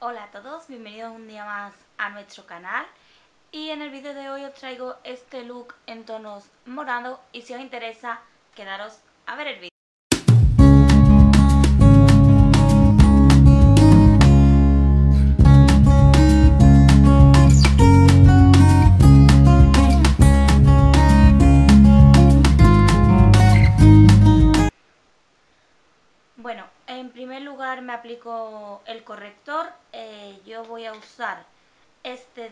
Hola a todos, bienvenidos un día más a nuestro canal y en el vídeo de hoy os traigo este look en tonos morado y si os interesa quedaros a ver el vídeo. Bueno, en primer lugar me aplico el corrector, yo voy a usar este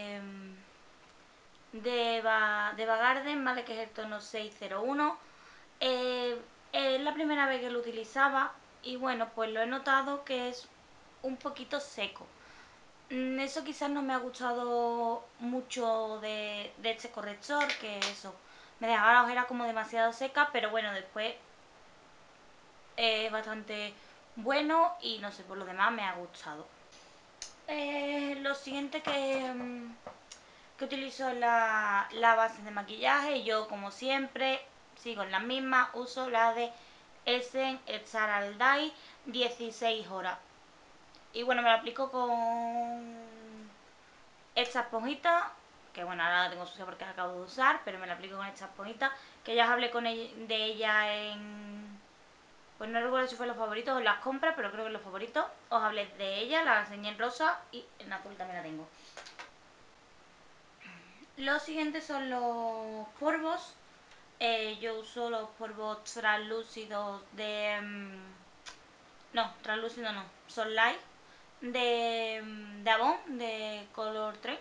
de Eva Garden, ¿vale? Que es el tono 601. Es la primera vez que lo utilizaba y bueno, pues lo he notado que es un poquito seco. Eso quizás no me ha gustado mucho de este corrector, que eso, me dejaba la ojera como demasiado seca, pero bueno, después es bastante bueno y no sé, por lo demás me ha gustado. Lo siguiente que utilizo es la base de maquillaje. Yo, como siempre, sigo en la misma. Uso la de Essence Star All Day 16 horas. Y bueno, me la aplico con esta esponjita, que bueno, ahora la tengo sucia porque la acabo de usar, pero me la aplico con esta esponjita, que ya os hablé de ella en... Pues no recuerdo si fue en los favoritos o en las compras, pero creo que en los favoritos os hablé de ella, la enseñé en rosa y en azul también la tengo. Los siguientes son los polvos. Yo uso los polvos translúcidos de... no, translúcido no, Sunlight de Avon, de Color 3.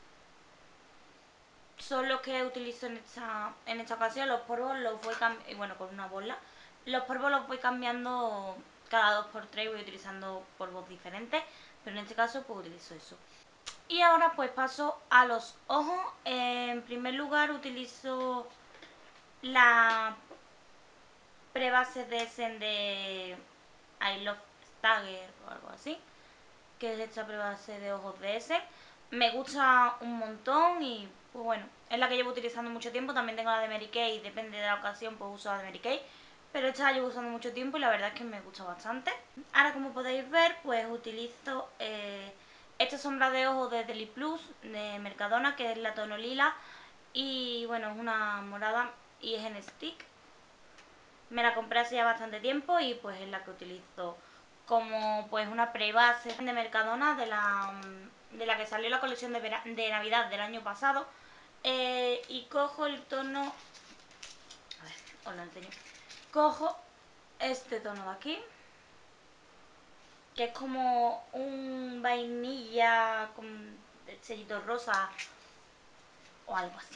Son los que utilizo en esta ocasión. Los polvos los voy cambiando, bueno, con una bola. Los polvos los voy cambiando cada 2x3, voy utilizando polvos diferentes, pero en este caso pues utilizo eso. Y ahora pues paso a los ojos. En primer lugar utilizo la prebase de Essence de I Love Stagger o algo así, que es esta prebase de ojos de Essence. Me gusta un montón y pues bueno, es la que llevo utilizando mucho tiempo. También tengo la de Mary Kay, depende de la ocasión pues uso la de Mary Kay, pero esta la llevo usando mucho tiempo y la verdad es que me gusta bastante. Ahora, como podéis ver, pues utilizo esta sombra de ojos de Deli Plus de Mercadona, que es la tono lila, y bueno, es una morada y es en stick. Me la compré hace ya bastante tiempo y pues es la que utilizo como pues una prebase de Mercadona, de la que salió la colección de Navidad del año pasado. Y cojo el tono, a ver, os lo enseño. Cojo este tono de aquí, que es como un vainilla con sellito rosa o algo así.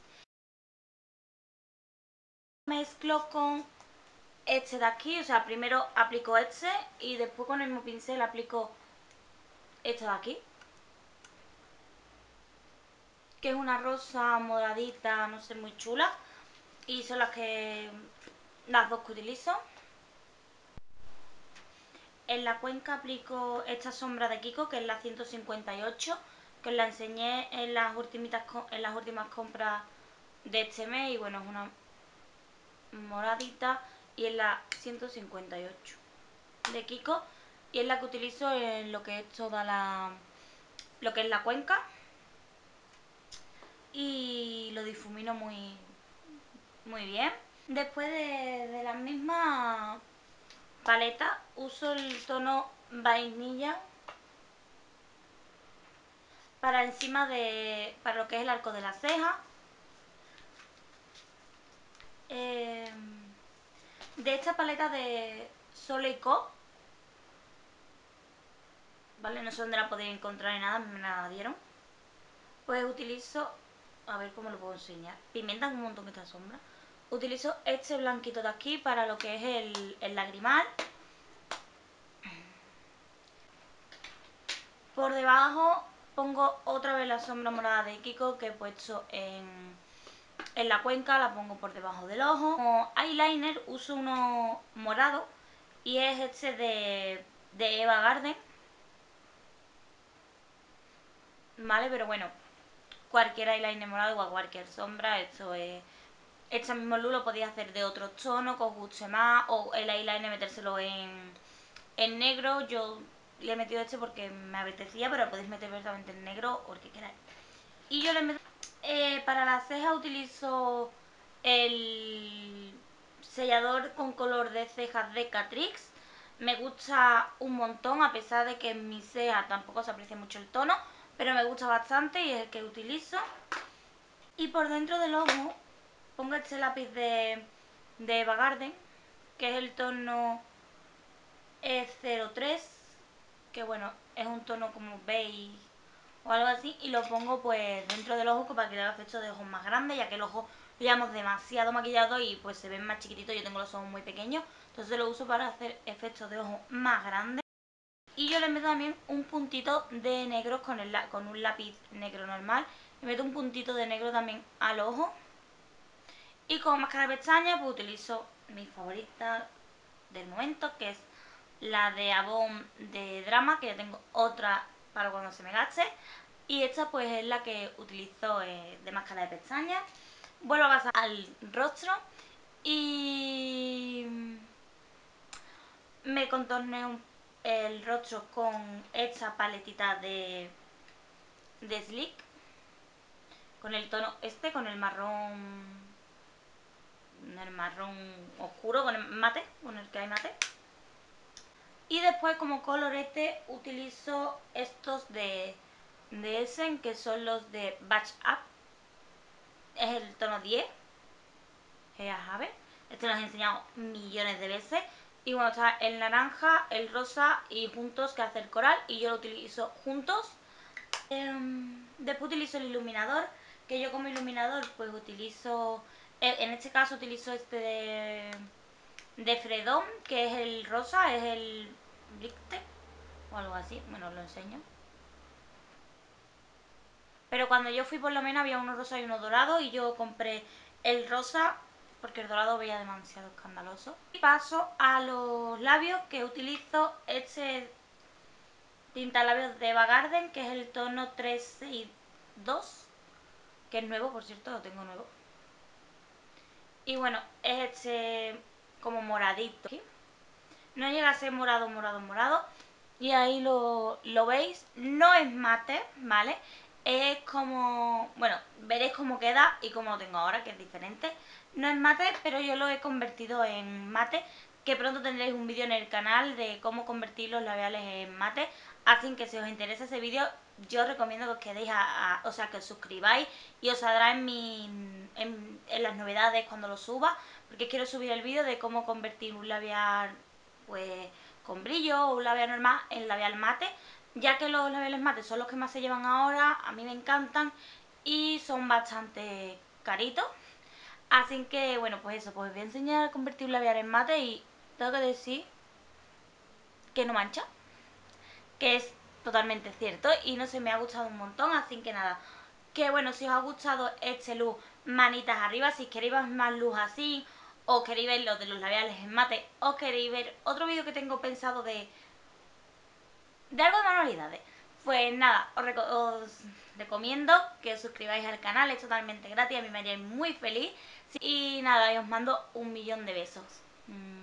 Mezclo con este de aquí, o sea, primero aplico este y después con el mismo pincel aplico este de aquí, que es una rosa moradita, no sé, muy chula, y son las dos que utilizo. En la cuenca aplico esta sombra de Kiko, que es la 158, que os la enseñé en las últimas compras de este mes, y bueno, es una moradita y es la 158 de Kiko, y es la que utilizo en lo que es lo que es la cuenca, y lo difumino muy bien. Después de la misma paleta uso el tono vainilla para encima para lo que es el arco de la ceja. De esta paleta de Soleil Co, ¿vale? No sé dónde la podéis encontrar ni nada, me la dieron. Pues utilizo, a ver cómo lo puedo enseñar, pimientan un montón esta sombra. Utilizo este blanquito de aquí para lo que es el lagrimal. Por debajo pongo otra vez la sombra morada de Kiko que he puesto en la cuenca, la pongo por debajo del ojo. Como eyeliner uso uno morado y es este de Eva Garden, ¿vale? Pero bueno, cualquier eyeliner morado o cualquier sombra, este mismo look lo podéis hacer de otro tono que os guste más, o el eyeliner metérselo en negro. Yo le he metido este porque me apetecía, pero podéis meter perfectamente en negro o el que queráis. Y yo le meto... para las cejas utilizo el sellador con color de cejas de Catrix. Me gusta un montón, a pesar de que en mi ceja tampoco se aprecia mucho el tono, pero me gusta bastante y es el que utilizo. Y por dentro del ojo pongo este lápiz de Eva Garden, que es el tono E03, que bueno, es un tono como beige o algo así, y lo pongo pues dentro del ojo para que le haga efecto de ojos más grandes, ya que el ojo lo llevamos demasiado maquillado y pues se ven más chiquititos. Yo tengo los ojos muy pequeños, entonces lo uso para hacer efectos de ojos más grandes. Y yo le meto también un puntito de negro con un lápiz negro normal. Le meto un puntito de negro también al ojo. Y como máscara de pestañas pues utilizo mi favorita del momento, que es la de Avon de Drama, que ya tengo otra para cuando se me gaste. Y esta pues es la que utilizo de máscara de pestañas. Vuelvo a pasar al rostro y me contorneo el rostro con esta paletita de Sleek, con el tono este, con el marrón oscuro, con el mate, con el que hay mate. Y después como colorete utilizo estos de Essen, que son los de Batch Up. Es el tono 10, a ver, este lo he enseñado millones de veces. Y bueno, está el naranja, el rosa y juntos, que hace el coral, y yo lo utilizo juntos. Después utilizo el iluminador, que yo como iluminador pues utilizo, en este caso utilizo este de Fredon, que es el rosa, es el Bricte o algo así, bueno, os lo enseño. Pero cuando yo fui por lo menos había uno rosa y uno dorado, y yo compré el rosa porque el dorado veía demasiado escandaloso. Y paso a los labios, que utilizo este pintalabios de Eva Garden, que es el tono 362, que es nuevo, por cierto, lo tengo nuevo. Y bueno, es este como moradito. No llega a ser morado, morado, morado. Y ahí lo veis. No es mate, ¿vale? Es como... Bueno, veréis cómo queda y cómo lo tengo ahora, que es diferente. No es mate, pero yo lo he convertido en mate, que pronto tendréis un vídeo en el canal de cómo convertir los labiales en mate. Así que si os interesa ese vídeo, yo os recomiendo que os quedéis o sea, que os suscribáis y os saldrá en las novedades cuando lo suba, porque quiero subir el vídeo de cómo convertir un labial pues con brillo o un labial normal en labial mate, ya que los labiales mate son los que más se llevan ahora, a mí me encantan y son bastante caritos. Así que bueno, pues eso, pues voy a enseñar a convertir un labial en mate y tengo que decir que no mancha, que es totalmente cierto y no sé, me ha gustado un montón. Así que nada, que bueno, si os ha gustado este look, manitas arriba. Si queréis más luz así, o queréis ver lo de los labiales en mate, o queréis ver otro vídeo que tengo pensado de algo de manualidades, pues nada, os recomiendo que os suscribáis al canal, es totalmente gratis, a mí me haría muy feliz. Y nada, y os mando un millón de besos.